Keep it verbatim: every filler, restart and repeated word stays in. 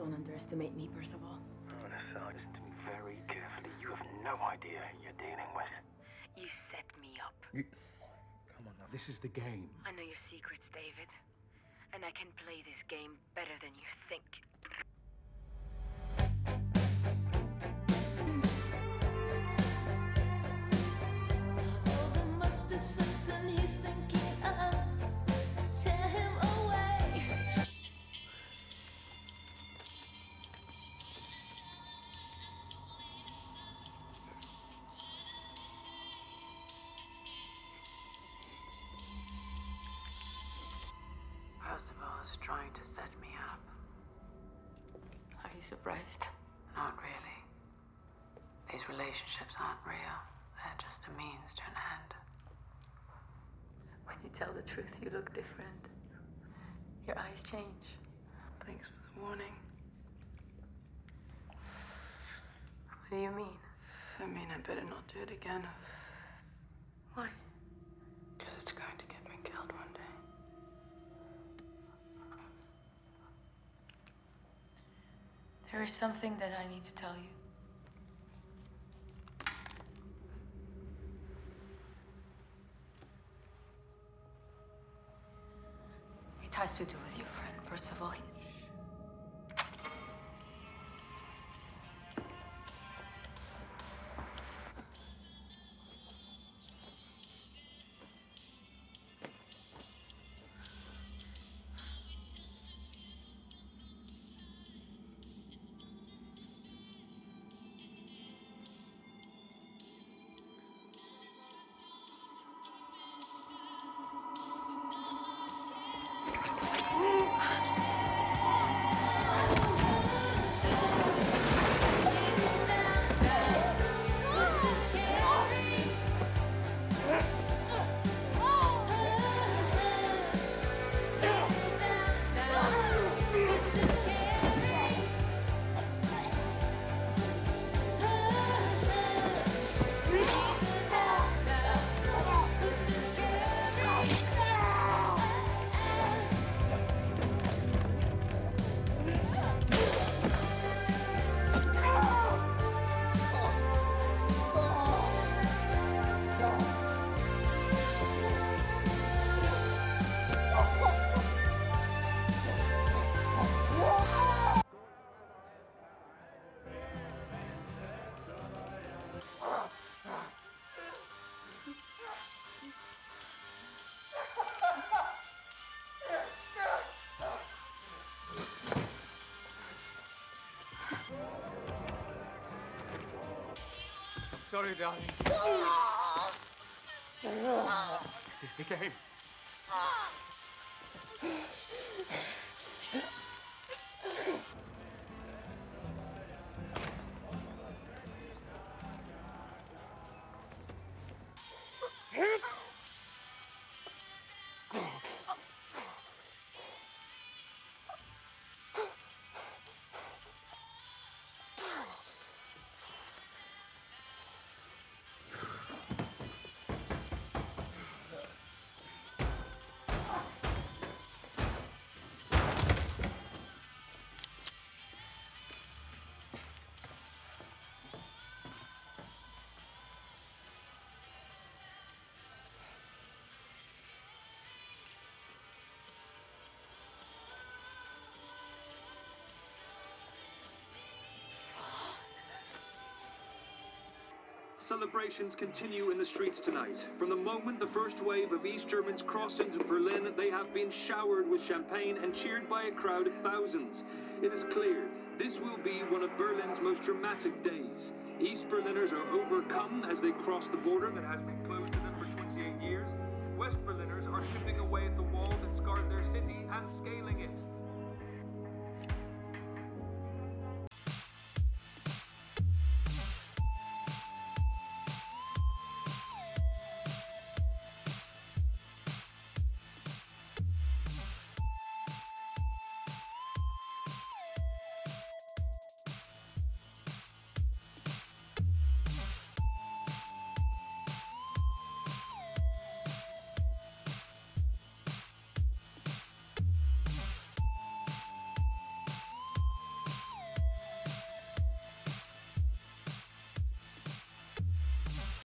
Don't underestimate me, Percival. Oh, listen, listen to me very carefully. You have no idea who you're dealing with. You set me up. You... Come on now, this is the game. I know your secrets, David. And I can play this game better than you think. Oh, there must be something he's thinking of to tear him away. Percival is trying to set me up. Are you surprised? Not really. These relationships aren't real. They're just a means to an end. When you tell the truth, you look different. Your eyes change. Thanks for the warning. What do you mean? I mean, I better not do it again. Why? Because it's going to get me killed one day. There is something that I need to tell you. It has to do with your friend, Percival. He... Sorry, darling. This is the game. Celebrations continue in the streets tonight. From the moment the first wave of East Germans crossed into Berlin, they have been showered with champagne and cheered by a crowd of thousands. It is clear this will be one of Berlin's most dramatic days. East Berliners are overcome as they cross the border that has been